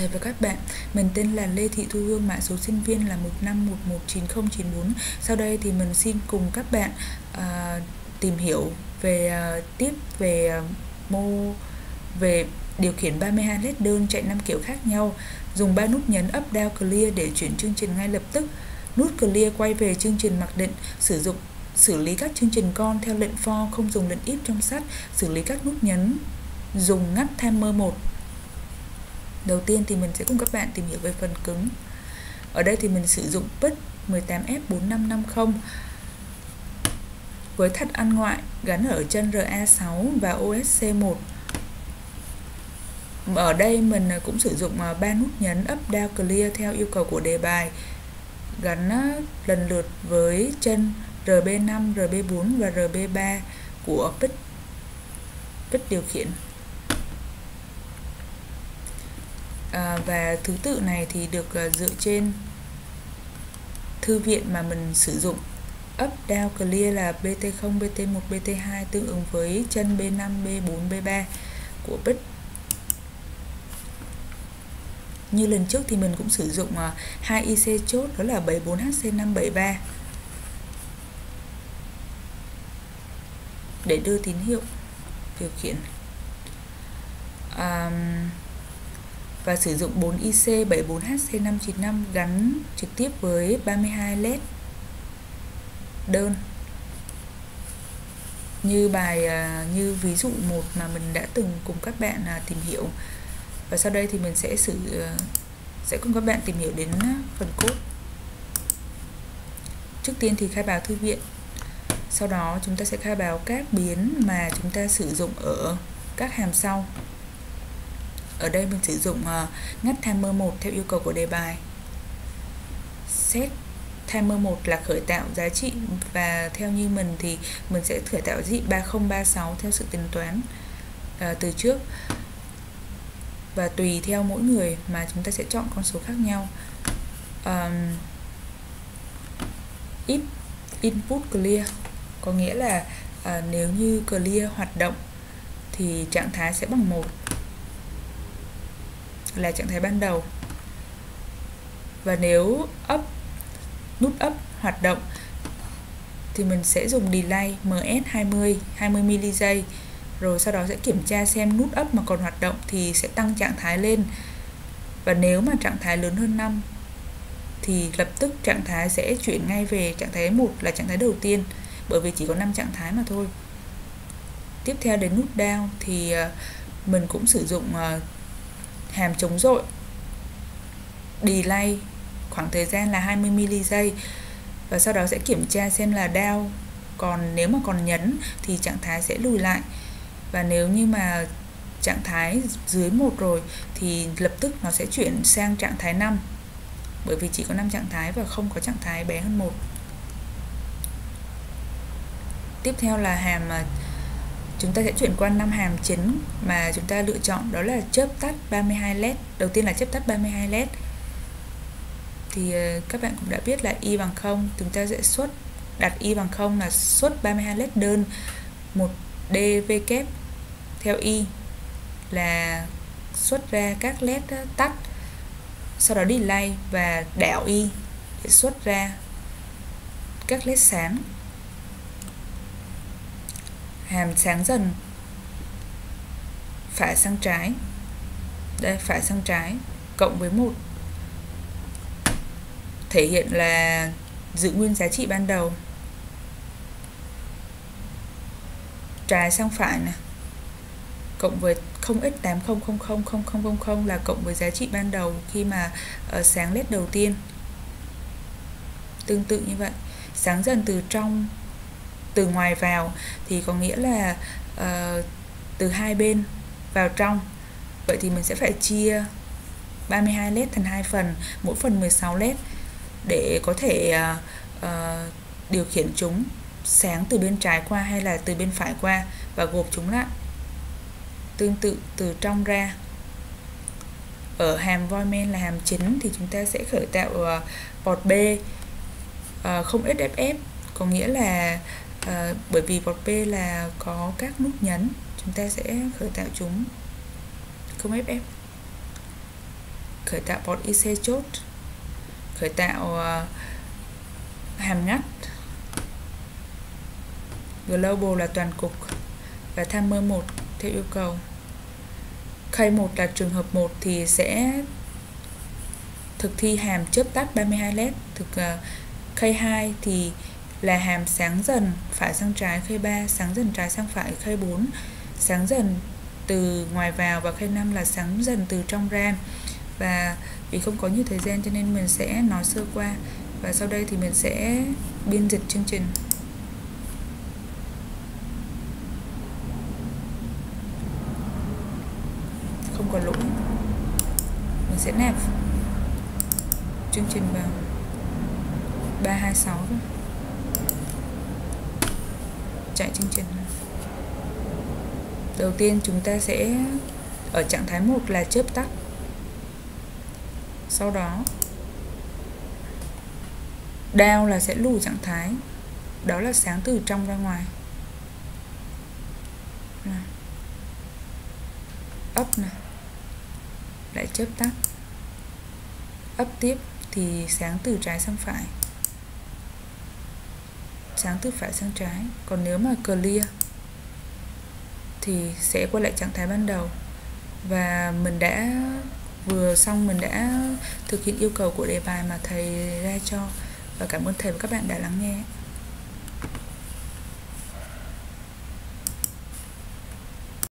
Chào thầy và các bạn, mình tên là Lê Thị Thu Hương, mã số sinh viên là 1511909. Sau đây thì mình xin cùng các bạn tìm hiểu tiếp về điều khiển 32 led đơn chạy 5 kiểu khác nhau. Dùng 3 nút nhấn up, down, clear để chuyển chương trình ngay lập tức. Nút clear quay về chương trình mặc định, xử lý các chương trình con theo lệnh for, không dùng lệnh if trong sách. Xử lý các nút nhấn dùng ngắt timer 1. Đầu tiên thì mình sẽ cùng các bạn tìm hiểu về phần cứng. Ở đây thì mình sử dụng PIC 18F4550 với thắt ăn ngoại gắn ở chân RA6 và OSC1. Ở đây mình cũng sử dụng 3 nút nhấn up, down, clear theo yêu cầu của đề bài, gắn lần lượt với chân RB5, RB4 và RB3 của PIC điều khiển. Và thứ tự này thì được dựa trên thư viện mà mình sử dụng. Up, down, clear là BT0, BT1, BT2 tương ứng với chân B5, B4, B3 của PIC. Như lần trước thì mình cũng sử dụng 2 IC chốt, đó là 74HC573 để đưa tín hiệu điều khiển. Và sử dụng 4 IC 74HC595 gắn trực tiếp với 32 led đơn như ví dụ 1 mà mình đã từng cùng các bạn tìm hiểu. Và sau đây thì mình sẽ cùng các bạn tìm hiểu đến phần code. Trước tiên thì khai báo thư viện, sau đó chúng ta sẽ khai báo các biến mà chúng ta sử dụng ở các hàm sau. Ở đây mình sử dụng ngắt timer 1 theo yêu cầu của đề bài. Set timer 1 là khởi tạo giá trị, và theo như mình thì mình sẽ khởi tạo giá trị 3036 theo sự tính toán từ trước. Và tùy theo mỗi người mà chúng ta sẽ chọn con số khác nhau. If input clear có nghĩa là nếu như clear hoạt động thì trạng thái sẽ bằng 1, là trạng thái ban đầu. Và nếu nút up hoạt động thì mình sẽ dùng delay ms 20 ms giây, rồi sau đó sẽ kiểm tra xem nút up mà còn hoạt động thì sẽ tăng trạng thái lên. Và nếu mà trạng thái lớn hơn 5 thì lập tức trạng thái sẽ chuyển ngay về trạng thái 1 là trạng thái đầu tiên, bởi vì chỉ có 5 trạng thái mà thôi. Tiếp theo đến nút down thì mình cũng sử dụng hàm chống dội, delay khoảng thời gian là 20 ms giây, và sau đó sẽ kiểm tra xem là down, còn nếu mà còn nhấn thì trạng thái sẽ lùi lại. Và nếu như mà trạng thái dưới 1 rồi thì lập tức nó sẽ chuyển sang trạng thái 5, bởi vì chỉ có 5 trạng thái và không có trạng thái bé hơn 1. Tiếp theo là hàm chúng ta sẽ chuyển qua 5 hàm chính mà chúng ta lựa chọn, đó là chớp tắt 32 led. Đầu tiên là chớp tắt 32 led. Thì các bạn cũng đã biết là y bằng 0, chúng ta sẽ đặt y bằng 0 là xuất 32 led đơn, 1dv theo y là xuất ra các led tắt, sau đó delay và đảo y để xuất ra các led sáng. Hàm sáng dần phải sang trái, đây phải sang trái cộng với 1 thể hiện là giữ nguyên giá trị ban đầu. Trái sang phải này cộng với 0x80000000 là cộng với giá trị ban đầu khi mà sáng led đầu tiên. Tương tự như vậy, sáng dần từ ngoài vào thì có nghĩa là từ hai bên vào trong. Vậy thì mình sẽ phải chia 32 led thành 2 phần, mỗi phần 16 led để có thể điều khiển chúng sáng từ bên trái qua hay là từ bên phải qua và gộp chúng lại. Tương tự từ trong ra. Ở hàm void main là hàm chính thì chúng ta sẽ khởi tạo port B không XFF, có nghĩa là bởi vì port B là có các nút nhấn, chúng ta sẽ khởi tạo chúng không FF. khởi tạo port IC chốt, khởi tạo hàm ngắt, global là toàn cục và timer 1 theo yêu cầu. K1 là trường hợp 1 thì sẽ thực thi hàm chớp tắt 32 led. K2 thì là hàm sáng dần phải sang trái, K3 sáng dần trái sang phải, K4 sáng dần từ ngoài vào, và K5 là sáng dần từ trong ra. Và vì không có nhiều thời gian cho nên mình sẽ nói sơ qua, và sau đây thì mình sẽ biên dịch chương trình. Không có lỗi, mình sẽ nạp chương trình vào 326 thôi. Chạy chương trình. Đầu tiên chúng ta sẽ ở trạng thái 1 là chớp tắt. Sau đó down là sẽ lùi trạng thái, đó là sáng từ trong ra ngoài. Up này, lại chớp tắt. Up tiếp thì sáng từ trái sang phải, sáng từ phải sang trái. Còn nếu mà clear thì sẽ quay lại trạng thái ban đầu. Và mình đã vừa xong, mình đã thực hiện yêu cầu của đề bài mà thầy ra cho. Và cảm ơn thầy và các bạn đã lắng nghe.